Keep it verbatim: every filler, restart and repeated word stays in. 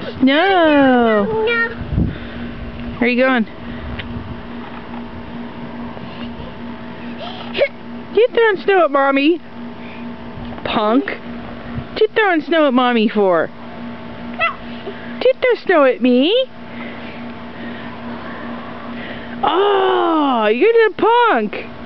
Snow! Where are you going? You throwing snow at Mommy? Punk! What you throwing snow at Mommy for? Did you throw snow at me? Oh, you're the punk!